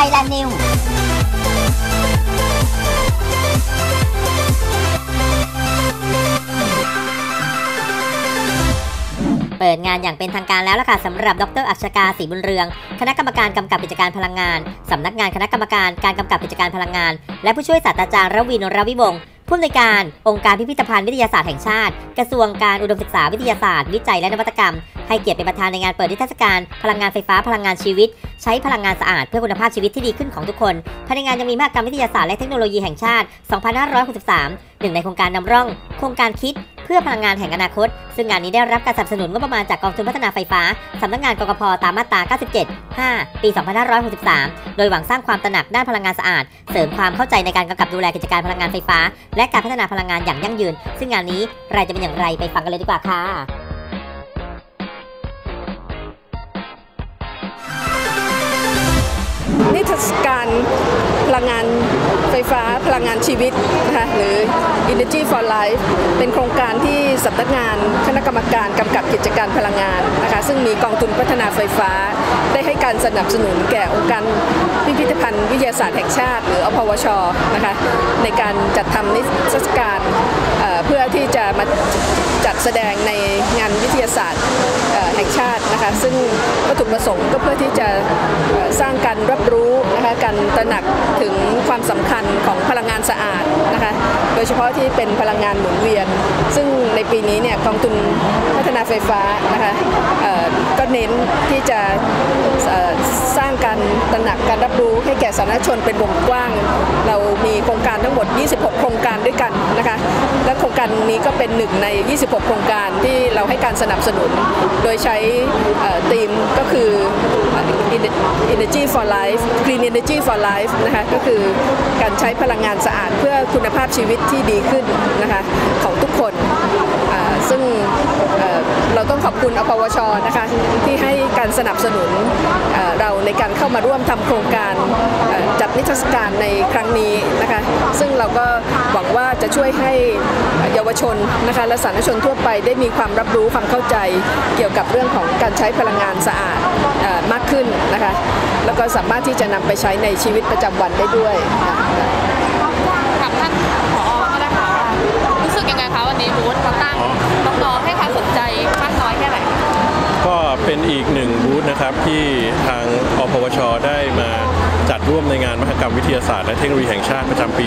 ยแลนด์นิวเปิดงานอย่างเป็นทางการแล้วล่ะค่ะสำหรับดร.อัชกา ศรีบุญเรืองคณะกรรมการกำกับกิจการพลังงานสำนักงานคณะกรรมการการกำกับกิจการพลังงานและผู้ช่วยศาสตราจารย์รวิน รวิวงศ์ผู้อำนวยการองค์การพิพิธภัณฑ์วิทยาศาสตร์แห่งชาติกระทรวงการอุดมศึกษาวิทยาศาสตร์วิจัยและนวัตกรรมให้เกียรติเป็นประธานในงานเปิดนิทรรศการพลังงานไฟฟ้าพลังงานชีวิตใช้พลังงานสะอาดเพื่อคุณภาพชีวิตที่ดีขึ้นของทุกคนภายในงานยังมีมหกรรมวิทยาศาสตร์และเทคโนโลยีแห่งชาติ 2563 หนึ่งในโครงการนำร่องโครงการคิดเพื่อพลังงานแห่งอนาคตซึ่งงานนี้ได้รับการสนับสนุนงบประมาณจากกองทุนพัฒนาไฟฟ้าสำนักงานกกพ.ตามมาตรา 97/5 ปี 2563 โดยหวังสร้างความตระหนักด้านพลังงานสะอาดเสริมความเข้าใจในการกำกับดูแลกิจการพลังงานไฟฟ้าและการพัฒนาพลังงานอย่างยั่งยืนซึ่งงานนี้รายจะเป็นอย่างไรไปฟังกันเลยดีกว่าค่ะนิทรรศการพลังงานไฟฟ้าพลังงานชีวิตนะคะหรือ Energy for Life เป็นโครงการที่สำนักงานคณะกรรมการกำกับกิจการพลังงานนะคะซึ่งมีกองทุนพัฒนาไฟฟ้าได้ให้การสนับสนุนแก่องค์การพิพิธภัณฑ์วิทยาศาสตร์แห่งชาติหรืออพวช.นะคะในการจัดทำนิทรรศการเพื่อที่จะมาจัดแสดงในงานวิทยาศาสตร์แห่งชาตินะคะซึ่งวัตถุประสงค์ก็เพื่อที่จะสร้างการรับรู้นะคะการตระหนักถึงความสำคัญของพลังงานสะอาดนะคะโดยเฉพาะที่เป็นพลังงานหมุนเวียนซึ่งในปีนี้เนี่ยกองทุนพัฒนาไฟฟ้านะคะก็เน้นที่จะสร้างการตระหนักการรับรู้ให้แก่สาธารณชนเป็นวงกว้างเรามีโครงการทั้งหมด26โครงการด้วยกันนะคะและโครงการนี้ก็เป็นหนึ่งใน26โครงการที่เราให้การสนับสนุนโดยใช้ธีมก็คือ Energy for Life Green Energy for Life นะคะก็คือการใช้พลังงานสะอาดเพื่อคุณภาพชีวิตที่ดีขึ้นนะคะของทุกคนซึ่งเราต้องขอบคุณอพวช.นะคะที่ให้การสนับสนุนเราในการเข้ามาร่วมทำโครงการจัดนิทรรศการในครั้งนี้นะคะซึ่งเราก็หวังว่าจะช่วยให้เยาวชนนะคะและสาธารณชนทั่วไปได้มีความรับรู้ความเข้าใจเกี่ยวกับเรื่องของการใช้พลังงานสะอาดมากขึ้นนะคะแล้วก็สามารถที่จะนำไปใช้ในชีวิตประจำวันได้ด้วยกับท่านผอ.ก็ได้ค่ะรู้สึกยังไงคะวันนี้บูธมาตั้งน้องๆให้ความสนใจมากน้อยแค่ไหนก็เป็นอีกหนึ่งบูธนะครับที่ทางอพวช.ได้มาจัดร่วมในงานมหกรรมวิทยาศาสตร์และเทคโนโลยีแห่งชาติประจำปี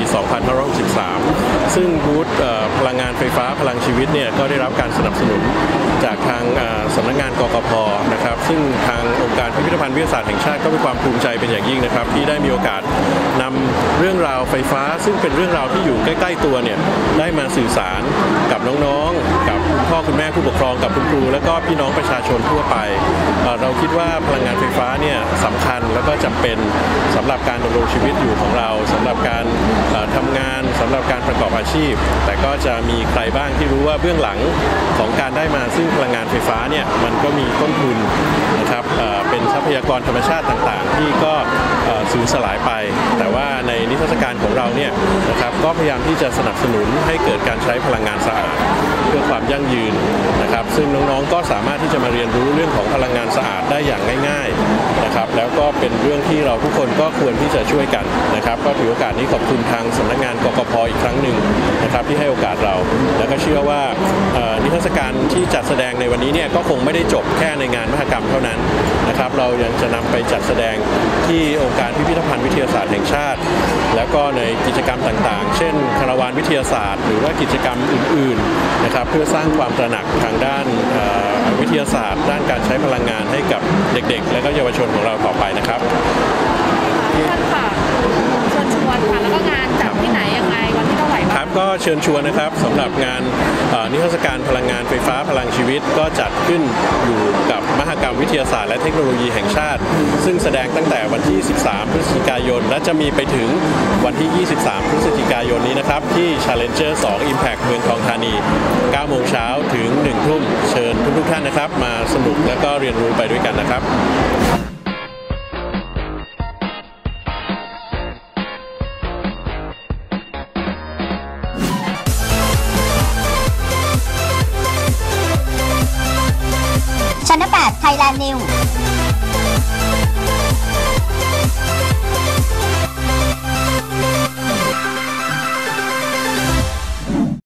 2563 ซึ่งบูธพลังงานไฟฟ้าพลังชีวิตเนี่ยก็ได้รับการสนับสนุนจากทางสำนักงานกกพ.นะครับซึ่งทางองค์การพิพิธภัณฑ์วิทยาศาสตร์แห่งชาติก็มีความภูมิใจเป็นอย่างยิ่งนะครับที่ได้มีโอกาสนำเรื่องราวไฟฟ้าซึ่งเป็นเรื่องราวที่อยู่ใกล้ๆตัวเนี่ยได้มาสื่อสารกับน้องๆกับพ่อคุณแม่ผู้ปกครองกับคุณครูและก็พี่น้องประชาชนทั่วไปเราคิดว่าพลังงานไฟฟ้าเนี่ยสำคัญแล้วก็จำเป็นสำหรับการดำรงชีวิตอยู่ของเราสำหรับการทำงานสำหรับการประกอบอาชีพแต่ก็จะมีใครบ้างที่รู้ว่าเบื้องหลังของการได้มาซึ่งพลังงานไฟฟ้าเนี่ยมันก็มีต้นทุนนะครับเป็นทรัพยากรธรรมชาติต่างๆที่ก็สูญสลายไปแต่ว่าในนิทรรศการของเราเนี่ยนะครับก็พยายามที่จะสนับสนุนให้เกิดการใช้พลังงานสะอาดเพื่อความยั่งยืนนะครับซึ่งน้องๆก็สามารถที่จะมาเรียนรู้เรื่องของพลังงานสะอาดได้อย่างง่ายๆนะครับแล้วก็เป็นเรื่องที่เราทุกคนก็ควรที่จะช่วยกันนะครับก็ถือโอกาสนี้ขอบคุณทางสำนักงานกกพ.อีกครั้งหนึ่งนะครับที่ให้โอกาสเราแล้วก็เชื่อว่านิทรรศการที่จัดแสดงในวันนี้เนี่ยก็คงไม่ได้จบแค่ในงานมหกรรมเท่านั้นนะครับเรายังจะนำไปจัดแสดงที่องค์การพิพิธภัณฑ์วิทยาศาสตร์แห่งชาติแล้วก็ในกิจกรรมต่างๆเช่นคาราวานวิทยาศาสตร์หรือว่ากิจกรรมอื่นๆนะครับเพื่อสร้างความตระหนักทางด้านวิทยาศาสตร์ด้านการใช้พลังงานให้กับเด็กๆและก็เยาวชนของเราต่อไปนะครับท่านค่ะเชิญชวนค่ะแล้วก็งานจัดที่ไหนยังไงวันที่เท่าไหร่ครับก็เชิญชวนนะครับสำหรับงานนิทรรศการพลังงานไฟฟ้าพลังชีวิตก็จัดขึ้นอยู่กับมหกรรมวิทยาศาสตร์และเทคโนโลยีแห่งชาติซึ่งแสดงตั้งแต่วันที่13พฤศจิกายนและจะมีไปถึงวันที่23พฤศจิกายนนี้นะครับที่ Challenger 2 Impact เมืองทองธานี9 โมงเช้าถึง1 ทุ่มเชิญทุกท่านนะครับมาสนุกและก็เรียนรู้ไปด้วยกันนะครับชั้น 8 ไทยแลนด์นิว